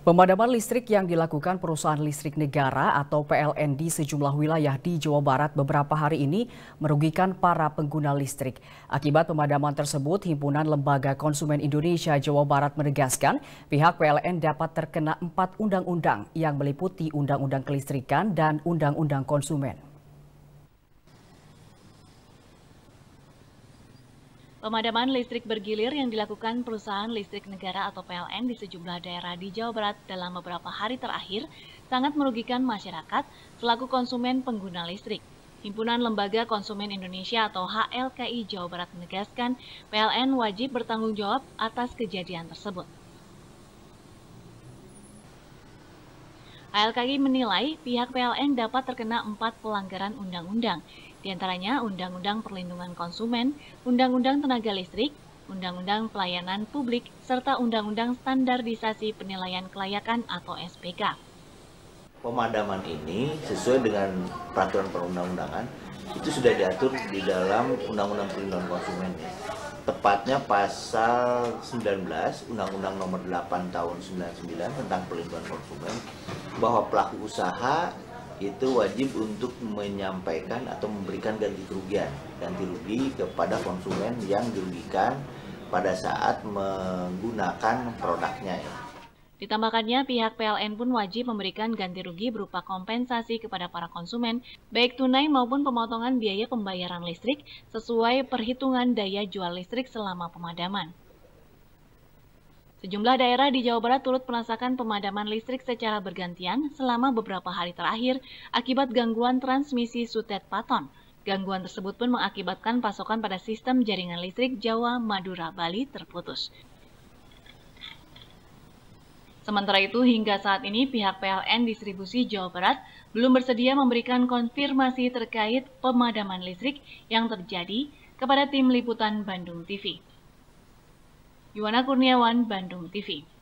Pemadaman listrik yang dilakukan perusahaan listrik negara atau PLN di sejumlah wilayah di Jawa Barat beberapa hari ini merugikan para pengguna listrik. Akibat pemadaman tersebut, Himpunan Lembaga Konsumen Indonesia Jawa Barat menegaskan pihak PLN dapat terkena 4 undang-undang yang meliputi Undang-Undang Kelistrikan dan Undang-Undang Konsumen. Pemadaman listrik bergilir yang dilakukan perusahaan listrik negara atau PLN di sejumlah daerah di Jawa Barat dalam beberapa hari terakhir sangat merugikan masyarakat selaku konsumen pengguna listrik. Himpunan Lembaga Konsumen Indonesia atau HLKI Jawa Barat menegaskan PLN wajib bertanggung jawab atas kejadian tersebut. HLKI menilai pihak PLN dapat terkena 4 pelanggaran undang-undang, di antaranya Undang-Undang Perlindungan Konsumen, Undang-Undang Tenaga Listrik, Undang-Undang Pelayanan Publik, serta Undang-Undang Standarisasi Penilaian Kelayakan atau SPK. Pemadaman ini sesuai dengan peraturan perundang-undangan itu sudah diatur di dalam Undang-Undang Perlindungan Konsumen. Tepatnya pasal 19 Undang-Undang Nomor 8 Tahun 99 tentang Perlindungan Konsumen, bahwa pelaku usaha itu wajib untuk menyampaikan atau memberikan ganti rugi kepada konsumen yang dirugikan pada saat menggunakan produknya. Ditambahkannya, pihak PLN pun wajib memberikan ganti rugi berupa kompensasi kepada para konsumen, baik tunai maupun pemotongan biaya pembayaran listrik sesuai perhitungan daya jual listrik selama pemadaman. Sejumlah daerah di Jawa Barat turut merasakan pemadaman listrik secara bergantian selama beberapa hari terakhir akibat gangguan transmisi Sutet Paton. Gangguan tersebut pun mengakibatkan pasokan pada sistem jaringan listrik Jawa, Madura, Bali terputus. Sementara itu, hingga saat ini pihak PLN Distribusi Jawa Barat belum bersedia memberikan konfirmasi terkait pemadaman listrik yang terjadi kepada tim liputan Bandung TV. Yuwana Kurniawan, Bandung TV.